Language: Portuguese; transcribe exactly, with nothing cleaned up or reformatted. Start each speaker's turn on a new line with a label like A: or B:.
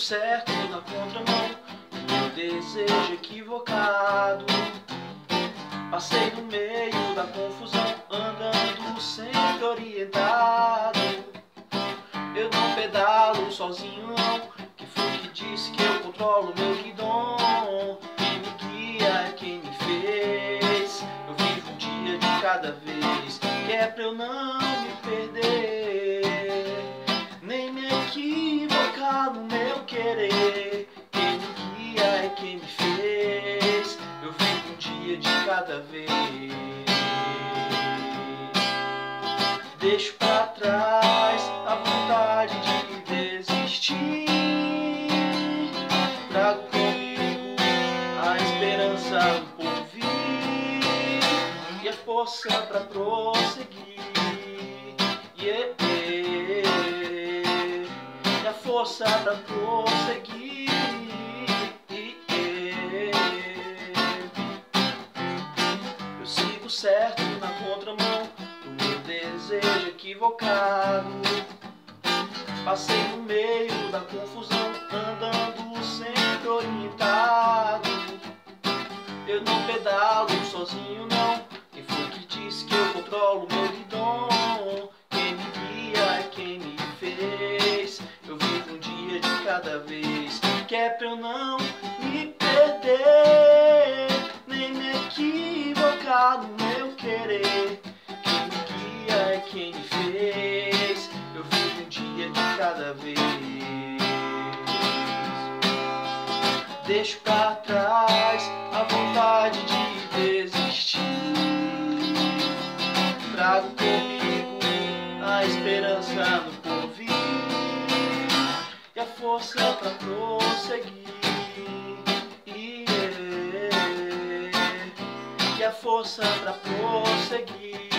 A: certo na contramão do meu desejo equivocado. Passei no meio da confusão, andando sempre orientado. Eu não pedalo sozinho não, quem foi que disse que eu controlo meu guidão? Quem me guia é quem me fez. Eu vivo um dia de cada vez, que é pra eu não me perder, nem me equivocar no meu querer. Quem me guia é quem me fez. Eu vivo um dia de cada vez. Deixo pra trás a vontade de desistir. Trago comigo a esperança do porvir e a força pra prosseguir. Yeah, yeah. E a força pra prosseguir. Eu sigo certo na contramão do meu desejo equivocado. Passei no meio da confusão, andando sempre orientado. Eu não pedalo sozinho não, quem foi que disse que eu controlo meu guidão? Quem me guia é quem me fez. Eu vivo um dia de cada vez, que é pra eu não me perder, nem me equivocar no meu querer. Quem me guia é quem me fez. Eu vivo um dia de cada vez. Deixo pra trás a vontade de desistir. Trago comigo a esperança no porvir e a força pra prosseguir. E a força pra prosseguir.